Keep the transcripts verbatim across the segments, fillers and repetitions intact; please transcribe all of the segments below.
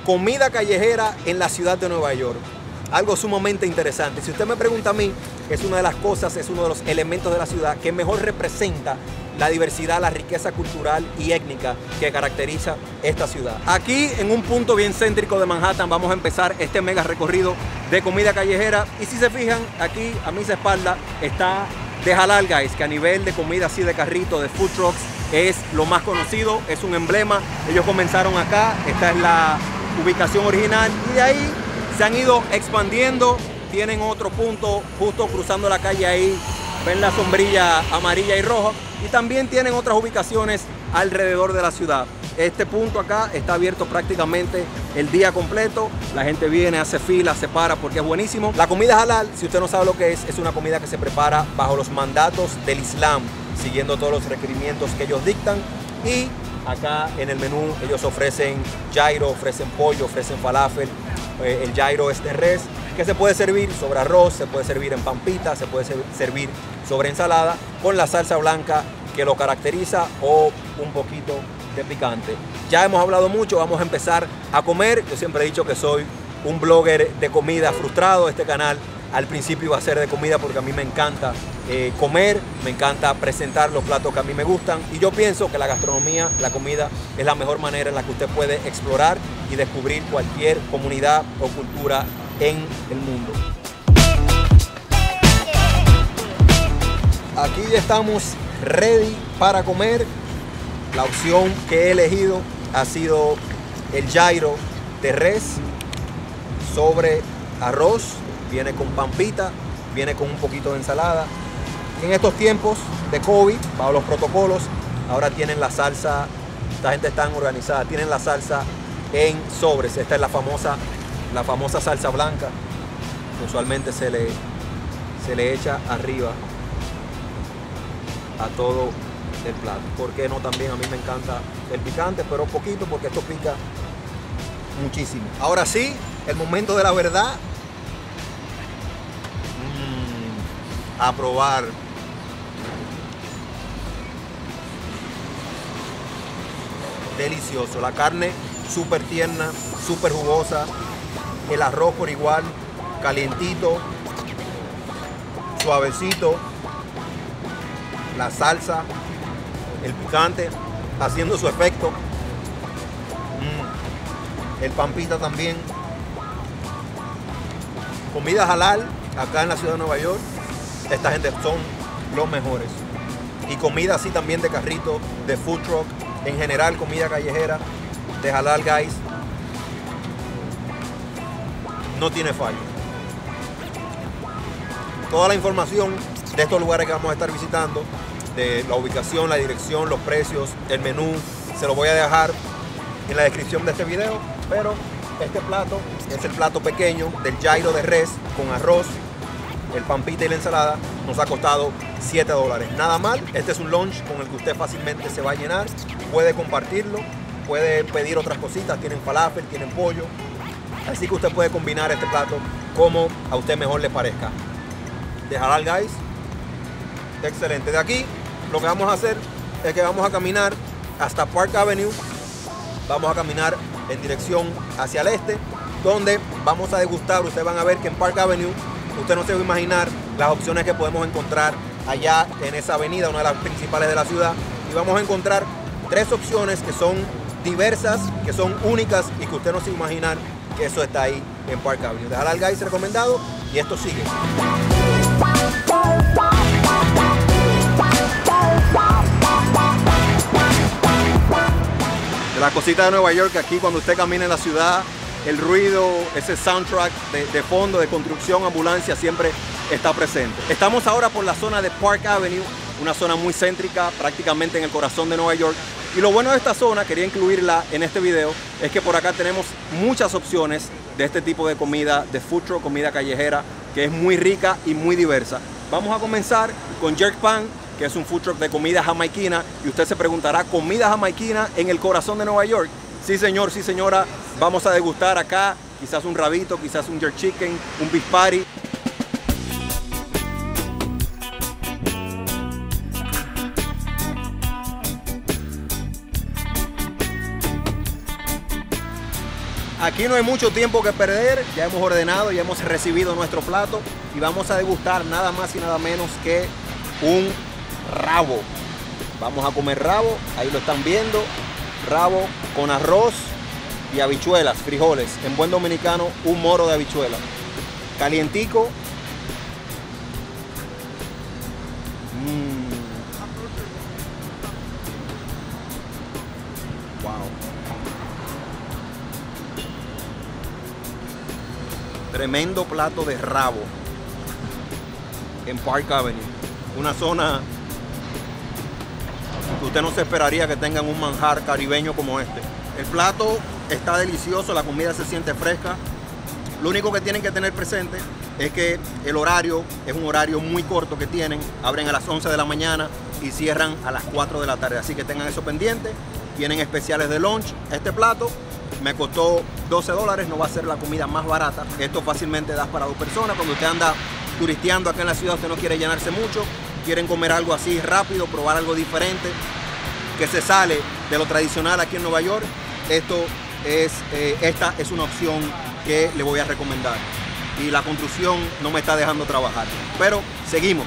comida callejera en la ciudad de Nueva York. Algo sumamente interesante. Si usted me pregunta a mí, es una de las cosas, es uno de los elementos de la ciudad que mejor representa la diversidad, la riqueza cultural y étnica que caracteriza esta ciudad. Aquí, en un punto bien céntrico de Manhattan, vamos a empezar este mega recorrido de comida callejera. Y si se fijan, aquí a mis espaldas está The Halal Guys, que a nivel de comida así de carrito, de food trucks, es lo más conocido, es un emblema. Ellos comenzaron acá, esta es la ubicación original, y de ahí se han ido expandiendo. Tienen otro punto justo cruzando la calle ahí, ven la sombrilla amarilla y roja, y también tienen otras ubicaciones alrededor de la ciudad. Este punto acá está abierto prácticamente el día completo. La gente viene, hace fila, se para porque es buenísimo. La comida halal, si usted no sabe lo que es, es una comida que se prepara bajo los mandatos del Islam, siguiendo todos los requerimientos que ellos dictan. Y acá en el menú ellos ofrecen gyro, ofrecen pollo, ofrecen falafel. Eh, el gyro es de res, que se puede servir sobre arroz, se puede servir en pampita, se puede servir sobre ensalada con la salsa blanca que lo caracteriza o un poquito de picante. Ya hemos hablado mucho, vamos a empezar a comer. Yo siempre he dicho que soy un blogger de comida frustrado. Este canal al principio iba a ser de comida porque a mí me encanta eh, comer, me encanta presentar los platos que a mí me gustan, y yo pienso que la gastronomía, la comida, es la mejor manera en la que usted puede explorar y descubrir cualquier comunidad o cultura en el mundo. Aquí ya estamos ready para comer. La opción que he elegido ha sido el gyro de res sobre arroz. Viene con pampita, viene con un poquito de ensalada. En estos tiempos de COVID, bajo los protocolos, ahora tienen la salsa, esta gente está organizada, tienen la salsa en sobres. Esta es la famosa, la famosa salsa blanca. Usualmente se le, se le echa arriba a todo el plato. ¿Por qué no? También a mí me encanta el picante, pero poquito porque esto pica muchísimo. Ahora sí, el momento de la verdad. Mm, a probar. Delicioso. La carne súper tierna, súper jugosa. El arroz por igual, calientito, suavecito. La salsa, el picante haciendo su efecto. Mm. El pampita también. Comida halal acá en la ciudad de Nueva York. Esta gente son los mejores. Y comida así también de carrito, de food truck, en general comida callejera, de Halal Guys, no tiene fallo. Toda la información de estos lugares que vamos a estar visitando, de la ubicación, la dirección, los precios, el menú, se lo voy a dejar en la descripción de este video. Pero este plato es el plato pequeño del gyro de res con arroz, el pampita y la ensalada. Nos ha costado siete dólares. Nada mal. Este es un lunch con el que usted fácilmente se va a llenar. Puede compartirlo, puede pedir otras cositas. Tienen falafel, tienen pollo. Así que usted puede combinar este plato como a usted mejor le parezca. De Halal Guys, excelente. De aquí lo que vamos a hacer es que vamos a caminar hasta Park Avenue. Vamos a caminar en dirección hacia el este, donde vamos a degustar. Ustedes van a ver que en Park Avenue, usted no se va a imaginar las opciones que podemos encontrar allá en esa avenida, una de las principales de la ciudad. Y vamos a encontrar tres opciones que son diversas, que son únicas y que usted no se va a imaginar que eso está ahí en Park Avenue. De Halal Guys recomendado, y esto sigue. De la cosita de Nueva York, aquí cuando usted camina en la ciudad, el ruido, ese soundtrack de, de fondo, de construcción, ambulancia, siempre está presente. Estamos ahora por la zona de Park Avenue, una zona muy céntrica, prácticamente en el corazón de Nueva York. Y lo bueno de esta zona, quería incluirla en este video, es que por acá tenemos muchas opciones de este tipo de comida, de food truck, comida callejera, que es muy rica y muy diversa. Vamos a comenzar con Jerk Pan, que es un food truck de comida jamaiquina, y usted se preguntará, ¿comida jamaiquina en el corazón de Nueva York? Sí señor, sí señora, vamos a degustar acá quizás un rabito, quizás un jerk chicken, un beef patty. aquí no hay mucho tiempo que perder, ya hemos ordenado, ya hemos recibido nuestro plato y vamos a degustar nada más y nada menos que un rabo. Vamos a comer rabo, ahí lo están viendo, rabo con arroz y habichuelas, frijoles, en buen dominicano un moro de habichuelas, calientico. Mm. Wow. Tremendo plato de rabo en Park Avenue, una zona que usted no se esperaría que tengan un manjar caribeño como este. El plato está delicioso, la comida se siente fresca. Lo único que tienen que tener presente es que el horario es un horario muy corto que tienen. Abren a las once de la mañana y cierran a las cuatro de la tarde. Así que tengan eso pendiente. Tienen especiales de lunch. Este plato me costó doce dólares, no va a ser la comida más barata. Esto fácilmente da para dos personas. Cuando usted anda turisteando acá en la ciudad, usted no quiere llenarse mucho, quieren comer algo así rápido, probar algo diferente, que se sale de lo tradicional aquí en Nueva York, esto es, eh, esta es una opción que le voy a recomendar. Y la construcción no me está dejando trabajar. Pero seguimos.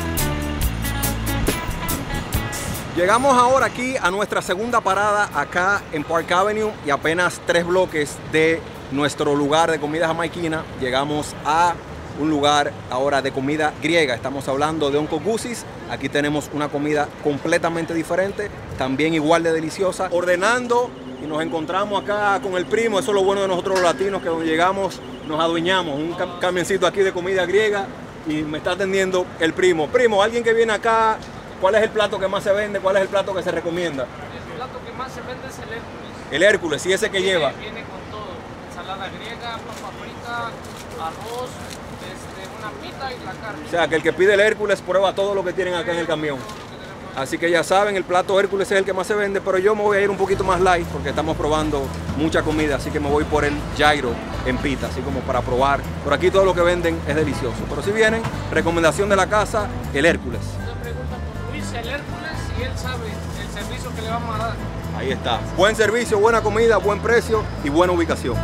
Llegamos ahora aquí a nuestra segunda parada acá en Park Avenue y apenas tres bloques de nuestro lugar de comida jamaiquina. Llegamos a un lugar ahora de comida griega. Estamos hablando de Uncle Goosey's. Aquí tenemos una comida completamente diferente, también igual de deliciosa. Ordenando y nos encontramos acá con el primo. Eso es lo bueno de nosotros los latinos, que donde llegamos nos adueñamos. Un camioncito aquí de comida griega y me está atendiendo el primo. Primo, alguien que viene acá, ¿cuál es el plato que más se vende? ¿Cuál es el plato que se recomienda? El plato que más se vende es el Hércules. El Hércules, ¿y ese que viene, lleva? Viene con todo. Ensalada griega, papa frita, arroz, este, una pita y la carne. O sea, que el que pide el Hércules prueba todo lo que tienen acá en el camión. Así que ya saben, el plato Hércules es el que más se vende, pero yo me voy a ir un poquito más light porque estamos probando mucha comida, así que me voy por el gyro en pita, así como para probar. Por aquí todo lo que venden es delicioso, pero si vienen, recomendación de la casa, el Hércules. Usted pregunta por Luis, el Hércules, y él sabe el servicio que le vamos a dar. Ahí está. Buen servicio, buena comida, buen precio y buena ubicación.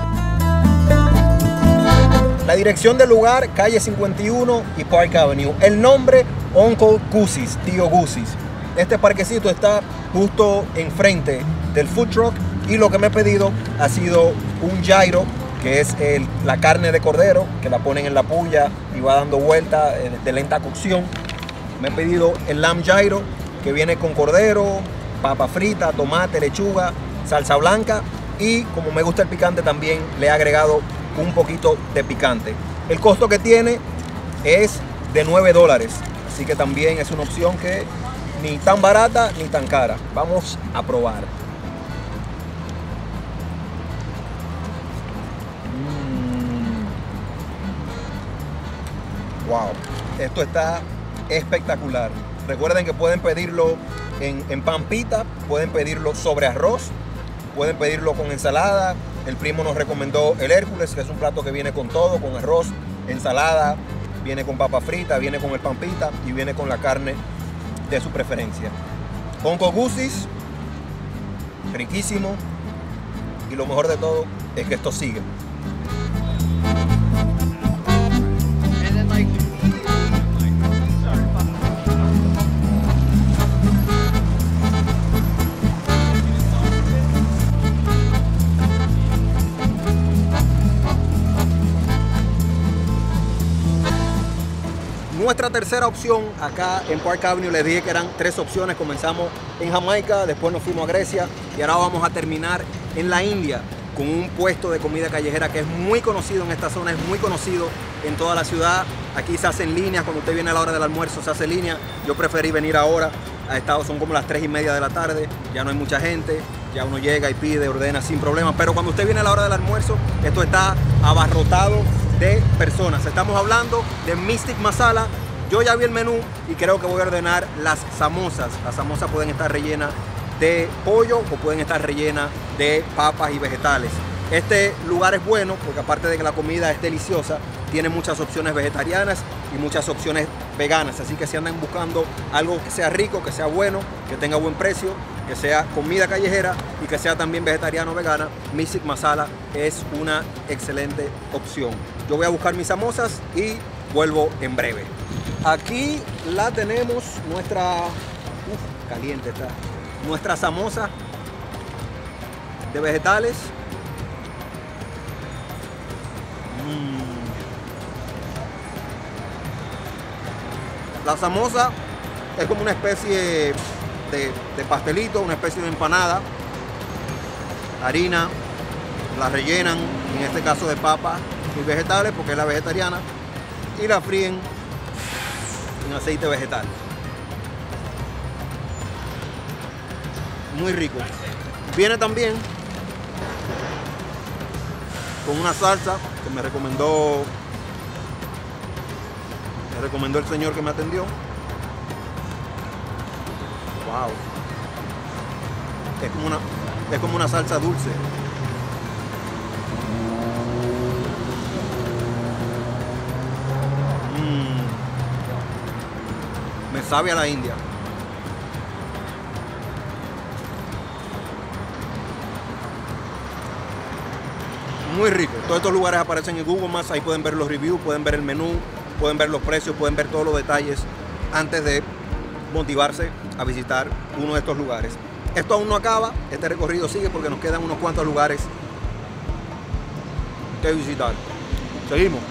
La dirección del lugar, calle cincuenta y uno y Park Avenue. El nombre, Uncle Goosey's, Tío Goosey's. Este parquecito está justo enfrente del food truck y lo que me he pedido ha sido un gyro, que es el, la carne de cordero, que la ponen en la puya y va dando vuelta eh, de lenta cocción. Me he pedido el lamb gyro, que viene con cordero, papa frita, tomate, lechuga, salsa blanca y como me gusta el picante también le he agregado un poquito de picante. El costo que tiene es de nueve dólares, así que también es una opción que ni tan barata ni tan cara. Vamos a probar. Mm. Wow, esto está espectacular. Recuerden que pueden pedirlo en, en pan pita, pueden pedirlo sobre arroz, pueden pedirlo con ensalada. El primo nos recomendó el Hércules, que es un plato que viene con todo, con arroz, ensalada, viene con papa frita, viene con el pan pita y viene con la carne de su preferencia. Uncle Goosey's, riquísimo, y lo mejor de todo es que esto sigue. Nuestra tercera opción acá en Park Avenue, les dije que eran tres opciones. Comenzamos en Jamaica, después nos fuimos a Grecia y ahora vamos a terminar en la India con un puesto de comida callejera que es muy conocido en esta zona, es muy conocido en toda la ciudad. Aquí se hacen líneas, cuando usted viene a la hora del almuerzo se hace línea. Yo preferí venir ahora, a Estados son como las tres y media de la tarde, ya no hay mucha gente, ya uno llega y pide, ordena sin problema. Pero cuando usted viene a la hora del almuerzo, esto está abarrotado de personas. Estamos hablando de Mystic Masala. Yo ya vi el menú y creo que voy a ordenar las samosas. Las samosas pueden estar rellenas de pollo o pueden estar rellenas de papas y vegetales. Este lugar es bueno porque aparte de que la comida es deliciosa, tiene muchas opciones vegetarianas y muchas opciones veganas. Así que si andan buscando algo que sea rico, que sea bueno, que tenga buen precio, que sea comida callejera y que sea también vegetariano o vegana, Mystic Masala es una excelente opción. Yo voy a buscar mis samosas y vuelvo en breve. Aquí la tenemos, nuestra... Uf, caliente está. Nuestra samosa de vegetales. Mm. La samosa es como una especie de, de pastelito, una especie de empanada. Harina, la rellenan, en este caso de papa y vegetales, porque es la vegetariana, y la fríen en aceite vegetal. Muy rico. Viene también con una salsa que me recomendó me recomendó el señor que me atendió. Wow. Es como una, es como una salsa dulce. Mm. Me sabe a la India. Muy rico. Todos estos lugares aparecen en Google Maps, ahí pueden ver los reviews, pueden ver el menú, pueden ver los precios, pueden ver todos los detalles antes de motivarse a visitar uno de estos lugares. Esto aún no acaba, este recorrido sigue porque nos quedan unos cuantos lugares que visitar. Seguimos.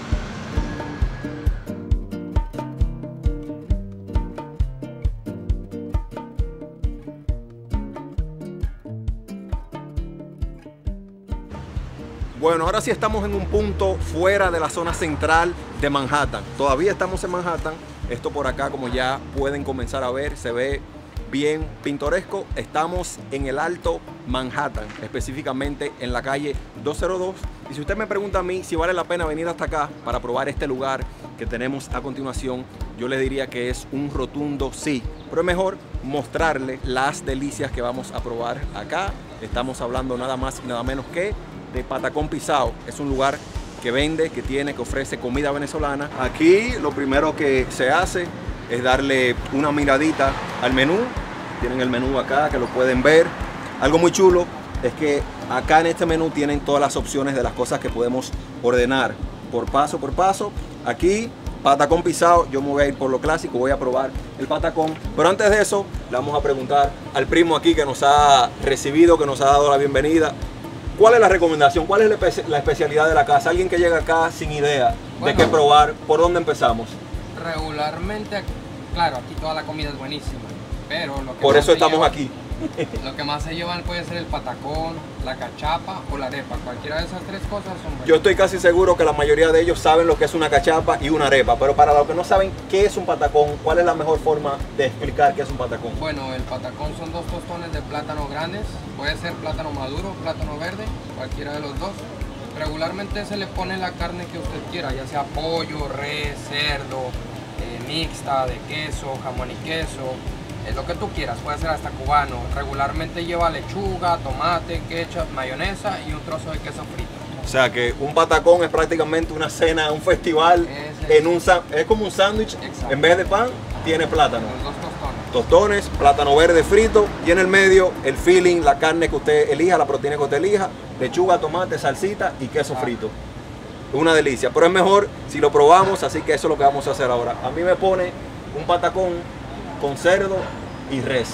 Bueno, ahora sí estamos en un punto fuera de la zona central de Manhattan. Todavía estamos en Manhattan. Esto por acá, como ya pueden comenzar a ver, se ve bien pintoresco. Estamos en el Alto Manhattan, específicamente en la calle doscientos dos. Y si usted me pregunta a mí si vale la pena venir hasta acá para probar este lugar que tenemos a continuación, yo le diría que es un rotundo sí. Pero es mejor mostrarle las delicias que vamos a probar acá. Estamos hablando nada más y nada menos que de Patacón Pisao. Es un lugar que vende, que tiene, que ofrece comida venezolana. Aquí lo primero que se hace es darle una miradita al menú. Tienen el menú acá, que lo pueden ver. Algo muy chulo es que acá en este menú tienen todas las opciones de las cosas que podemos ordenar por paso por paso. Aquí, Patacón Pisao, yo me voy a ir por lo clásico, voy a probar el patacón. Pero antes de eso, le vamos a preguntar al primo aquí que nos ha recibido, que nos ha dado la bienvenida. ¿Cuál es la recomendación? ¿Cuál es la, espe la especialidad de la casa? Alguien que llega acá sin idea bueno, de qué probar, ¿por dónde empezamos? Regularmente, claro, aquí toda la comida es buenísima, pero lo que por eso estamos lleva, aquí. Lo que más se llevan puede ser el patacón, la cachapa o la arepa. Cualquiera de esas tres cosas son buenas. Yo estoy casi seguro que la mayoría de ellos saben lo que es una cachapa y una arepa, pero para los que no saben qué es un patacón, ¿cuál es la mejor forma de explicar qué es un patacón? Bueno, el patacón son dos tostones de plátano grandes. Puede ser plátano maduro, plátano verde, cualquiera de los dos. Regularmente se le pone la carne que usted quiera, ya sea pollo, res, cerdo, eh, mixta, de queso, jamón y queso. Es lo que tú quieras, puede ser hasta cubano. Regularmente lleva lechuga, tomate, ketchup, mayonesa y un trozo de queso frito. O sea que un patacón es prácticamente una cena, un festival, es, en un, es como un sándwich. En vez de pan, tiene plátano. Los dos tostones. Tostones, plátano verde frito y en el medio el filling, la carne que usted elija, la proteína que usted elija, lechuga, tomate, salsita y queso ah. frito. Una delicia, pero es mejor si lo probamos, así que eso es lo que vamos a hacer ahora. A mí me pone un patacón con cerdo y res.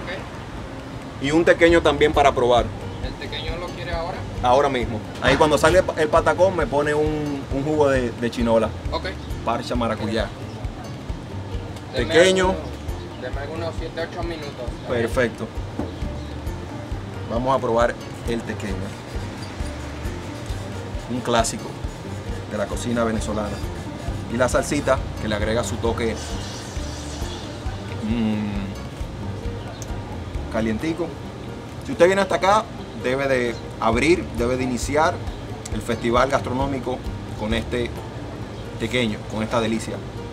Okay. Y un tequeño también para probar. ¿El tequeño lo quiere ahora? Ahora mismo. Ahí cuando sale el patacón me pone un, un jugo de, de chinola. Ok. Parcha maracuyá. Deme Tequeño. Deme unos siete a ocho minutos. Perfecto. Vamos a probar el tequeño. Un clásico de la cocina venezolana. Y la salsita que le agrega su toque mmm, calientico. Si usted viene hasta acá, debe de abrir, debe de iniciar el festival gastronómico con este tequeño, con esta delicia.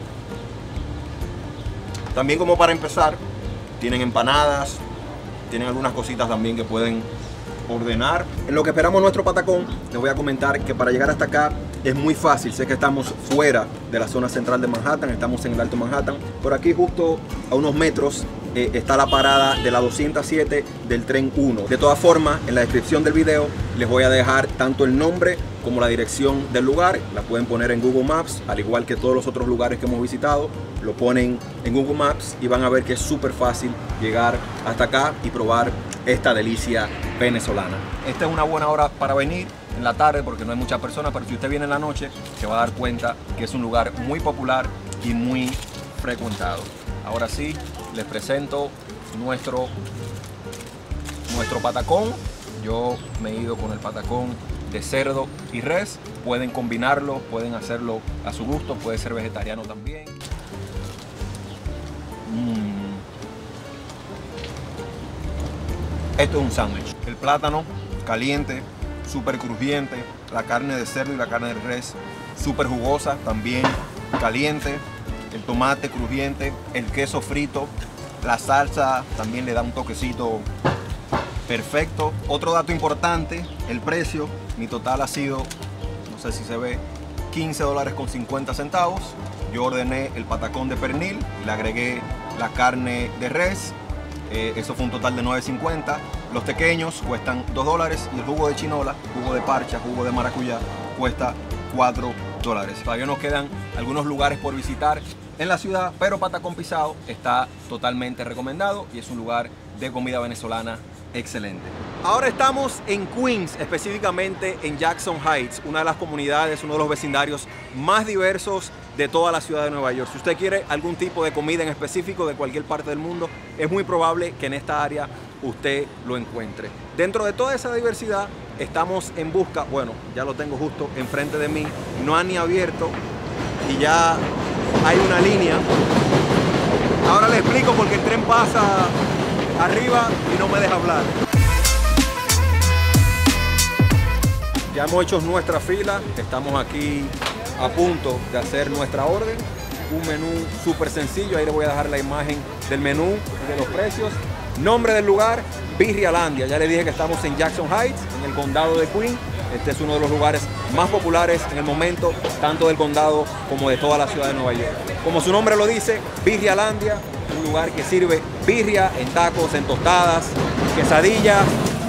También, como para empezar, tienen empanadas, tienen algunas cositas también que pueden ordenar. En lo que esperamos nuestro patacón, les voy a comentar que para llegar hasta acá es muy fácil. Sé que estamos fuera de la zona central de Manhattan, estamos en el Alto Manhattan. Por aquí, justo a unos metros eh, está la parada de la doscientos siete del tren uno. De todas formas, en la descripción del video les voy a dejar tanto el nombre como la dirección del lugar. La pueden poner en Google Maps, al igual que todos los otros lugares que hemos visitado. Lo ponen en Google Maps y van a ver que es súper fácil llegar hasta acá y probar esta delicia venezolana. Esta es una buena hora para venir en la tarde porque no hay muchas personas, pero si usted viene en la noche se va a dar cuenta que es un lugar muy popular y muy frecuentado. Ahora sí, les presento nuestro, nuestro patacón. Yo me he ido con el patacón de cerdo y res. Pueden combinarlo, pueden hacerlo a su gusto, puede ser vegetariano también. Mm. Esto es un sándwich. El plátano caliente, súper crujiente. La carne de cerdo y la carne de res súper jugosa, también caliente. El tomate crujiente, el queso frito, la salsa también le da un toquecito perfecto. Otro dato importante, el precio. Mi total ha sido, no sé si se ve, quince dólares con cincuenta centavos. Yo ordené el patacón de pernil, le agregué la carne de res. Eh, eso fue un total de nueve cincuenta. Los pequeños cuestan dos dólares y el jugo de chinola, jugo de parcha, jugo de maracuyá cuesta cuatro dólares. Todavía nos quedan algunos lugares por visitar en la ciudad, pero Patacón Pisado está totalmente recomendado y es un lugar de comida venezolana excelente. Ahora estamos en Queens, específicamente en Jackson Heights, una de las comunidades, uno de los vecindarios más diversos de toda la ciudad de Nueva York. Si usted quiere algún tipo de comida en específico de cualquier parte del mundo, es muy probable que en esta área usted lo encuentre. Dentro de toda esa diversidad, estamos en busca, bueno, ya lo tengo justo enfrente de mí, no han ni abierto y ya hay una línea. Ahora le explico porque el tren pasa arriba y no me deja hablar. Ya hemos hecho nuestra fila, estamos aquí a punto de hacer nuestra orden. Un menú súper sencillo, ahí le voy a dejar la imagen del menú y de los precios. Nombre del lugar, Birrialandia. Ya le dije que estamos en Jackson Heights, en el condado de Queens. Este es uno de los lugares más populares en el momento, tanto del condado como de toda la ciudad de Nueva York. Como su nombre lo dice, Birrialandia, un lugar que sirve birria en tacos, en tostadas, quesadillas.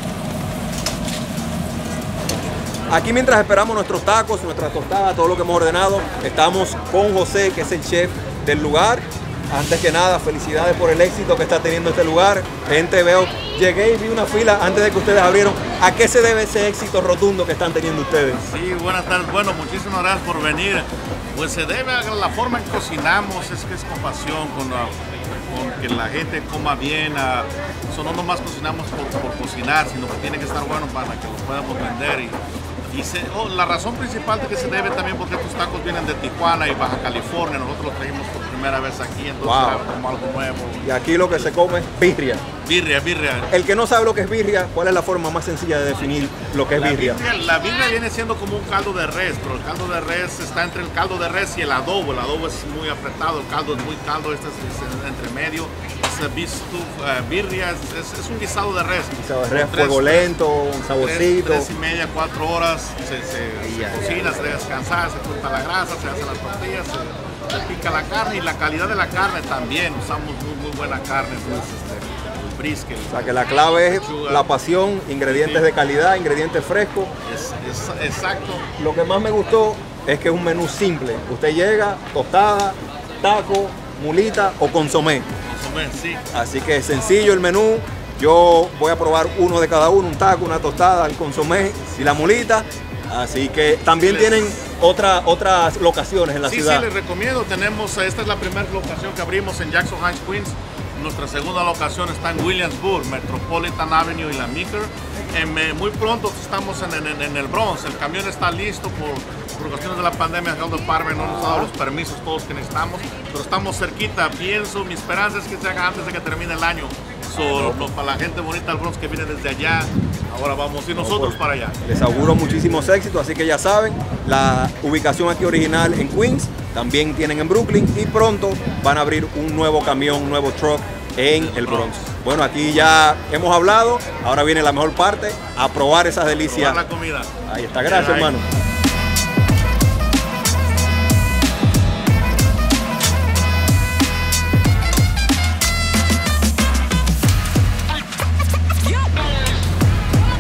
Aquí mientras esperamos nuestros tacos, nuestras tostadas, todo lo que hemos ordenado, estamos con José, que es el chef del lugar. Antes que nada, felicidades por el éxito que está teniendo este lugar. Gente, veo, llegué y vi una fila antes de que ustedes abrieron. ¿A qué se debe ese éxito rotundo que están teniendo ustedes? Sí, buenas tardes. Bueno, muchísimas gracias por venir. Pues se debe a la forma en que cocinamos, es que es con pasión, con, la, con que la gente coma bien. A, eso no nomás cocinamos por, por cocinar, sino que tiene que estar bueno para que lo podamos vender. Y, Y se, oh, la razón principal de que se debe también porque estos tacos vienen de Tijuana y Baja California. Nosotros los trajimos por primera vez aquí, entonces wow. era como algo nuevo. Y aquí lo que se come es birria. Birria, birria. El que no sabe lo que es birria, ¿cuál es la forma más sencilla de definir lo que es la birria? birria? La birria viene siendo como un caldo de res, pero el caldo de res está entre el caldo de res y el adobo. El adobo es muy apretado, el caldo es muy caldo, este es, es entre medio. Bistu, uh, birria es, es, es un guisado de res. Guisado de res, fuego lento, un saborcito. Tres, tres y media, cuatro horas se, se, se ya, cocina, ya, ya. se deja descansar, se corta la grasa, se hacen las tortillas, se, se pica la carne y la calidad de la carne también. Usamos muy, muy buena carne, pues, este, el brisket. O sea que la clave es la pasión, ingredientes sí. de calidad, ingredientes frescos. Es, es, exacto. Lo que más me gustó es que es un menú simple. Usted llega, tostada, taco, mulita o consomé. Sí. Así que es sencillo el menú. Yo voy a probar uno de cada uno, un taco, una tostada, el consomé y la mulita. Así que también les... tienen otra, otras locaciones en la sí, ciudad. Sí, les recomiendo. Tenemos, esta es la primera locación que abrimos en Jackson Heights, Queens. Nuestra segunda locación está en Williamsburg, Metropolitan Avenue y la Meeker. En, muy pronto estamos en, en, en el Bronx. El camión está listo por, por cuestiones de la pandemia. El Health Department no nos ha dado los permisos todos que necesitamos, pero estamos cerquita. Pienso, mi esperanza es que se haga antes de que termine el año. So, no, para la gente bonita del Bronx que viene desde allá, ahora vamos a ir nosotros no, pues, para allá. Les auguro muchísimos éxitos, así que ya saben, la ubicación aquí original en Queens, también tienen en Brooklyn y pronto van a abrir un nuevo camión, un nuevo truck en el Bronx. Bueno, aquí ya hemos hablado, ahora viene la mejor parte, a probar esas delicias. Probar la comida. Ahí está, gracias hermano.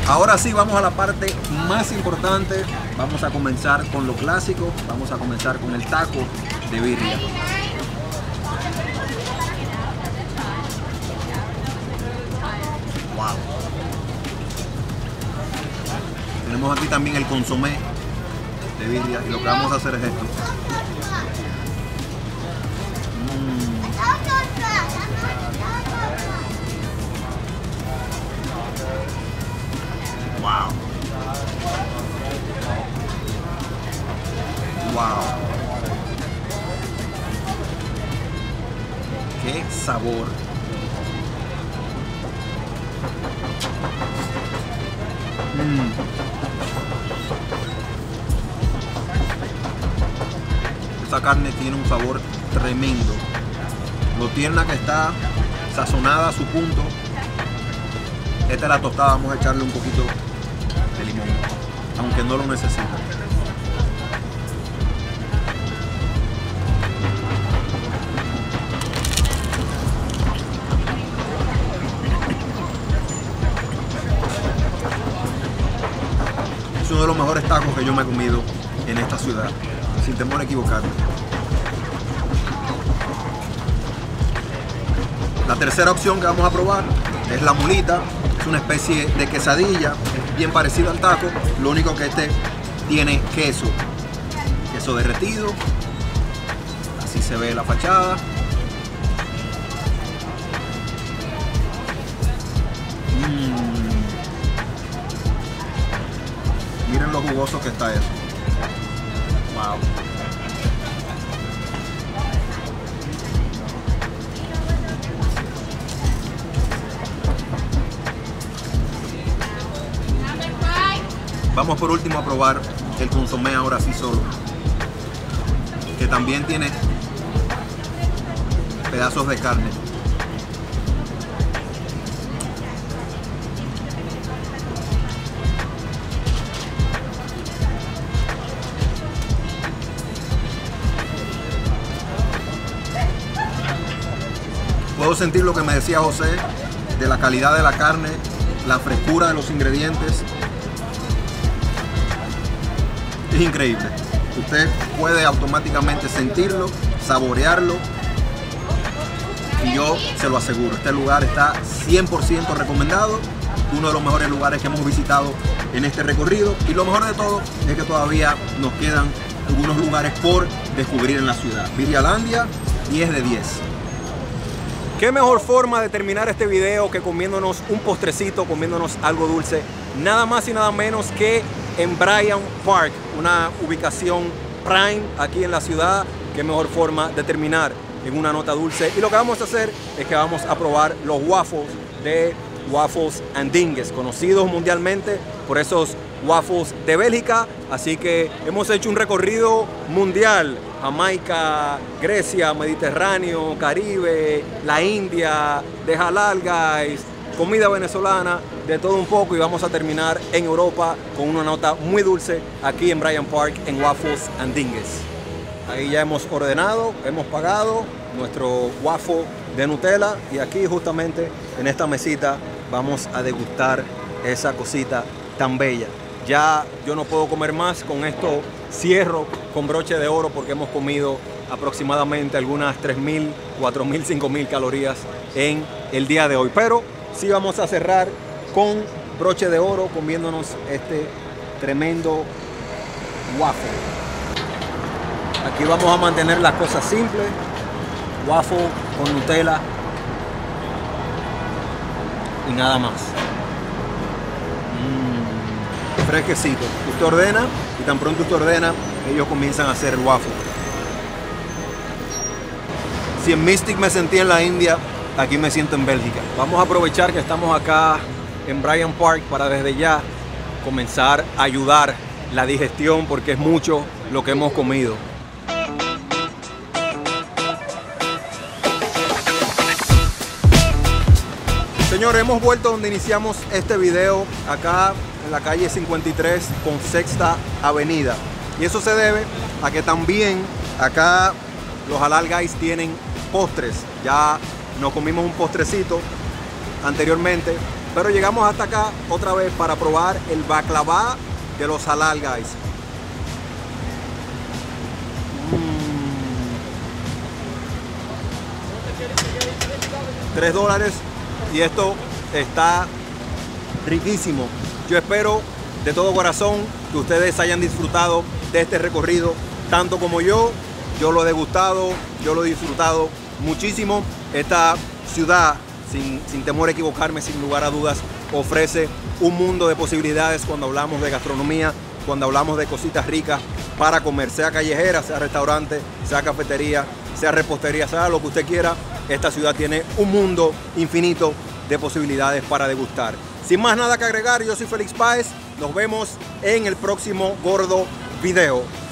Ahora sí, vamos a la parte más importante. Vamos a comenzar con lo clásico. Vamos a comenzar con el taco de birria. Wow. Tenemos aquí también el consomé de birria y lo que vamos a hacer es esto. Mm. Wow. Wow. Qué sabor. Mm. Esta carne tiene un sabor tremendo. Lo tierna que está, sazonada a su punto. Esta es la tostada, vamos a echarle un poquito de limón, aunque no lo necesita. Es uno de los mejores tacos que yo me he comido en esta ciudad, sin temor a equivocarme. La tercera opción que vamos a probar es la mulita. Es una especie de quesadilla, es bien parecido al taco, lo único que este tiene queso, queso derretido, así se ve la fachada. Mm. Miren lo jugoso que está eso. Wow. Vamos por último a probar el consomé ahora sí solo, que también tiene pedazos de carne. Puedo sentir lo que me decía José de la calidad de la carne, la frescura de los ingredientes. Es increíble. Usted puede automáticamente sentirlo, saborearlo y yo se lo aseguro. Este lugar está cien por ciento recomendado. Uno de los mejores lugares que hemos visitado en este recorrido. Y lo mejor de todo es que todavía nos quedan algunos lugares por descubrir en la ciudad. Birrialandia, diez de diez. ¿Qué mejor forma de terminar este video que comiéndonos un postrecito, comiéndonos algo dulce? Nada más y nada menos que en Bryant Park, una ubicación prime aquí en la ciudad. Qué mejor forma de terminar en una nota dulce. Y lo que vamos a hacer es que vamos a probar los waffles de Waffles and Dinges, conocidos mundialmente por esos waffles de Bélgica. Así que hemos hecho un recorrido mundial: Jamaica, Grecia, Mediterráneo, Caribe, la India, de halal, guys, comida venezolana, de todo un poco, y vamos a terminar en Europa con una nota muy dulce aquí en Bryant Park en Waffles and Dinges. Ahí ya hemos ordenado, hemos pagado nuestro waffle de Nutella y aquí justamente en esta mesita vamos a degustar esa cosita tan bella. Ya yo no puedo comer más, con esto cierro con broche de oro porque hemos comido aproximadamente algunas tres mil, cuatro mil, cinco mil calorías en el día de hoy. Pero sí vamos a cerrar con broche de oro comiéndonos este tremendo waffle. Aquí vamos a mantener las cosas simples. Waffle con Nutella y nada más. Mm, fresquecito. Usted ordena y tan pronto usted ordena, ellos comienzan a hacer el waffle. Si en Mystic me sentí en la India, aquí me siento en Bélgica. Vamos a aprovechar que estamos acá en Bryant Park para desde ya comenzar a ayudar la digestión porque es mucho lo que hemos comido. Señores, hemos vuelto donde iniciamos este video, acá en la calle cincuenta y tres con Sexta Avenida. Y eso se debe a que también acá los Halal Guys tienen postres. Ya nos comimos un postrecito anteriormente Pero llegamos hasta acá otra vez para probar el baklava de los halal guys. tres dólares y esto está riquísimo. Yo espero de todo corazón que ustedes hayan disfrutado de este recorrido tanto como yo. Yo lo he degustado, yo lo he disfrutado muchísimo. Esta ciudad, sin, sin temor a equivocarme, sin lugar a dudas, ofrece un mundo de posibilidades cuando hablamos de gastronomía, cuando hablamos de cositas ricas para comer, sea callejera, sea restaurante, sea cafetería, sea repostería, sea lo que usted quiera. Esta ciudad tiene un mundo infinito de posibilidades para degustar. Sin más nada que agregar, yo soy Félix Páez. Nos vemos en el próximo gordo video.